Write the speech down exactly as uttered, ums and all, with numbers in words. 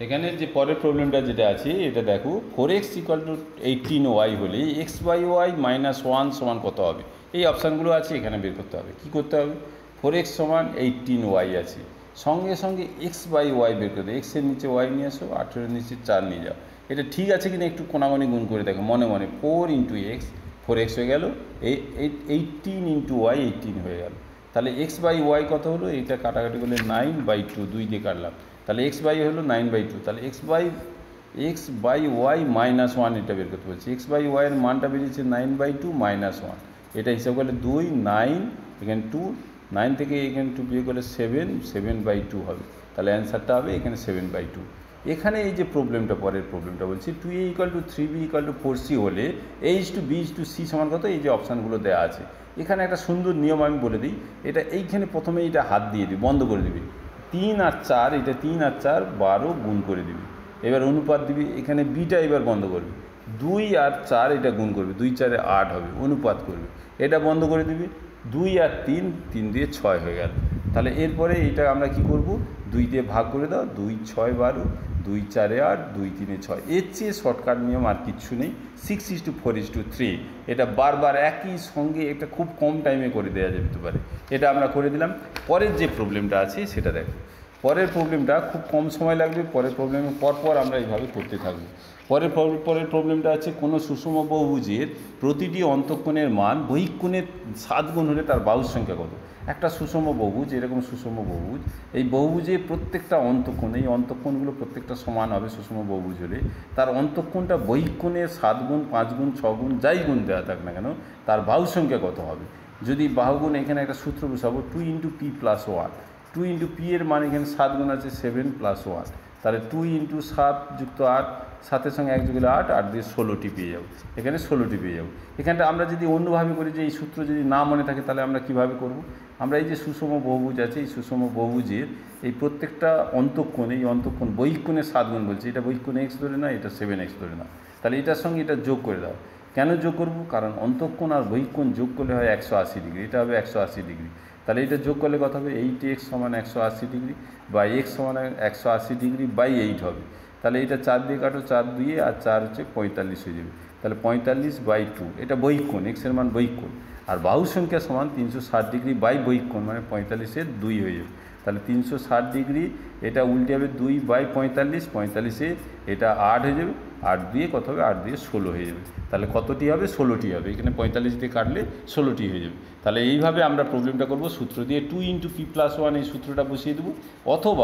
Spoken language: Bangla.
এখানে যে পরের প্রবলেমটা যেটা আছে এটা দেখো, four x equal to eighteen y হলে x by y minus one সমান কত হবে। এই অপশানগুলো আছে, এখানে বের করতে হবে। কী করতে হবে? ফোর এক্স সমান এইটিন ওয়াই আছে, সঙ্গে সঙ্গে এক্স বাই ওয়াই বের করতে, এক্সের নিচে ওয়াই নিয়ে আসো, আঠেরোর নিচে চার নিয়ে যাও। এটা ঠিক আছে কিনা একটু কোনাগনি গুণ করে দেখো মনে মনে। Four into x, four x হয়ে গেল, এই এইটিন ইন্টু ওয়াই এইটিন হয়ে গেল। তাহলে এক্স বাই ওয়াই কত হলো? এইটা কাটাকাটি করলে নাইন বাই টু, দুই দিয়ে কাটলাম, তাহলে এক্স বাই হলো নাইন বাই টু। তাহলে x by x by y minus one এটা বের করতে বলছি। এক্স বাই ওয়াইয়ের মানটা বেরিয়েছে nine by two minus one, এটা হিসাব করলে দুই, নাইন, এখানে টু, নাইন থেকে এখানে টু বিয়ে করলে সেভেন, সেভেন বাই টু হবে। তাহলে অ্যান্সারটা হবে এখানে সেভেন বাই টু। এখানে এই যে প্রবলেমটা, পরের প্রবলেমটা বলছি, two a equal to three b equal to four c হলে h to b to c সমান কত? এই যে অপশানগুলো দেওয়া আছে, এখানে একটা সুন্দর নিয়ম আমি বলে দিই। এটা এইখানে প্রথমে এটা হাত দিয়ে দিবি, বন্ধ করে দিবি। তিন আর চার, এটা তিন আর চার বারো গুণ করে দিবি, এবার অনুপাত দিবি। এখানে বিটা এবার বন্ধ করবি। দুই আর চার এটা গুণ করবি, দুই চারে আট হবে, অনুপাত করবি, এটা বন্ধ করে দিবি। দুই আর তিন, তিন দিয়ে ছয় হয়ে গেল। তাহলে এরপরে এটা আমরা কি করব? দুই দিয়ে ভাগ করে দাও, দুই ছয় বারো, দুই চারে আট, দুই তিনে ছয়। এর চেয়ে শর্টকাট নিয়ম আর কিচ্ছু নেই। Six is to four is to three, এটা বারবার একই সঙ্গে এটা খুব কম টাইমে করে দেওয়া যেতে পারে। এটা আমরা করে দিলাম। পরের যে প্রবলেমটা আছে সেটা দেখো। পরের প্রবলেমটা খুব কম সময় লাগবে। পরের প্রবলেমের পরপর আমরা এইভাবে করতে থাকবো। পরের পরের প্রবলেমটা আছে, কোনো সুষম বহুভুজের প্রতিটি অন্তঃকোণের মান বহিঃকোণের সাত গুণ হলে তার বাহুর সংখ্যা কত? একটা সুষম বহুভুজ, এরকম সুষম বহুভুজ, এই বহুভুজে প্রত্যেকটা অন্তঃকোণ, এই অন্তঃকোণগুলো প্রত্যেকটা সমান হবে সুষম বহুভুজ হলে, তার অন্তঃকোণটা বহিঃকোণের সাত গুণ, পাঁচ গুণ, ছ গুণ, যাই গুণ দেওয়া থাক না কেন, তার বাহুর সংখ্যা কত হবে? যদি বাহুগুণ, এখানে একটা সূত্র বসাবো, two into p plus one. Two into p এর মান এখানে সাত গুণ আছে, সেভেন প্লাস ওয়ান, তাহলে টু ইন্টু সাত যুক্ত আট, সাতের সঙ্গে এক যুগলে আট, আট দিয়ে ষোলোটি পেয়ে যাবো। এখানে ষোলোটি পেয়ে যাবো। এখানটা আমরা যদি অন্যভাবে করি, যে এই সূত্র যদি না মনে থাকে, তাহলে আমরা কীভাবে করব? আমরা এই যে সুষম বহুভুজ আছে, এই সুষম বহুভুজের এই প্রত্যেকটা অন্তঃকোণ, এই অন্তঃকোণ বহিঃকোণের সাত গুণ বলছে, এটা বহিঃকোণে এক্স ধরে না, এটা সেভেন এক্স ধরে না, তাহলে এটার সঙ্গে এটা যোগ করে দাও। কেন যোগ করব? কারণ অন্তঃকোণ আর বহিঃকোণ যোগ করলে হয় একশো আশি ডিগ্রি, এটা হবে একশো আশি ডিগ্রি। তাহলে এটা যোগ করলে কত হবে? এইট এক্স সমান একশো আশি ডিগ্রি, বাই এক্স সমান একশো আশি ডিগ্রি বাই এইট হবে। তাহলে এটা চার দিয়ে কাটো, চার দিয়ে, আর চার হচ্ছে পঁয়তাল্লিশ হয়ে যাবে। তাহলে পঁয়তাল্লিশ বাই টু, এটা বহিঃকোণ, এক্সের মান বহিঃকোণ। আর বাহুর সংখ্যা সমান তিনশো ষাট ডিগ্রি বাই বহিঃকোণ, মানে পঁয়তাল্লিশের দুই হয়ে যাবে। তাহলে তিনশো ষাট ডিগ্রি, এটা উল্টে যাবে দুই বাই পঁয়তাল্লিশ, পঁয়তাল্লিশে এটা আট হয়ে যাবে, আট দিয়ে কত হবে? আট দিয়ে ষোলো হয়ে যাবে। তাহলে কতটি হবে? ষোলোটি হবে। এখানে পঁয়তাল্লিশ দিয়ে কাটলে ষোলোটি হয়ে যাবে। তাহলে এইভাবে আমরা প্রবলেমটা করব, সূত্র দিয়ে two into p plus one, এই সূত্রটা বসিয়ে দেবো। অথবা